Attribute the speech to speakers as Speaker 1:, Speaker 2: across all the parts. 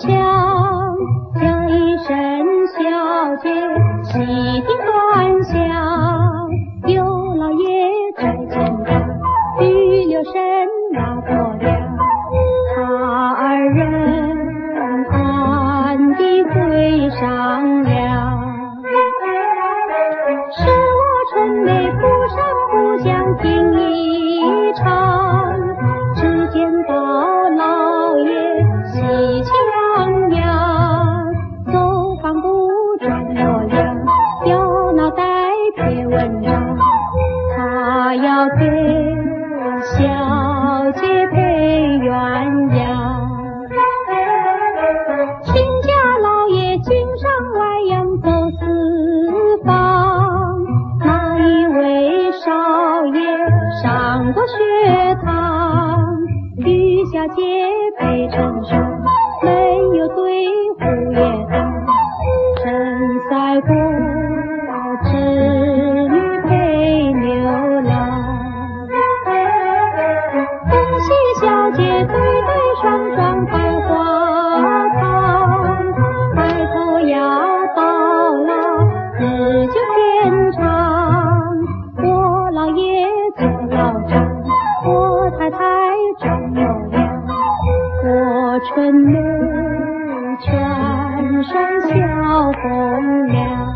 Speaker 1: 墙，叫一声小姐，细听端详。有老爷在前边，玉留神那婆娘，他二人暗地会商量。是我春梅府上不想听一场，只见到老爷喜气洋洋，走访不转洛阳，掉脑袋贴文章，他要给小姐配鸳鸯。亲家老爷经商外洋走四方，哪一位少爷上过学堂？玉小姐配成双，没有对虎也当。陈赛过织女配牛郎，恭喜小姐对对双双百花堂，白头要到老日久天长。我老爷做老丈，我太太长有娘，我春梅全双小红娘。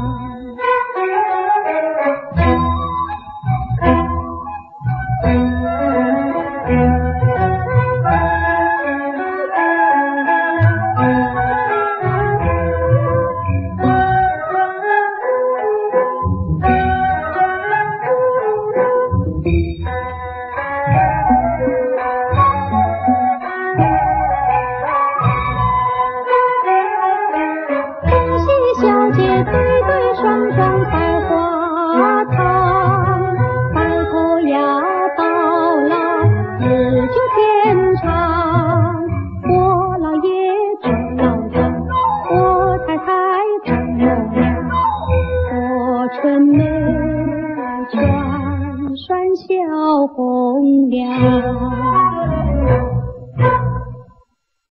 Speaker 1: 小姐对对双双百花堂，白头要到老日久天长。我老爷做老丈，我太太长有娘，我春梅全双小红娘。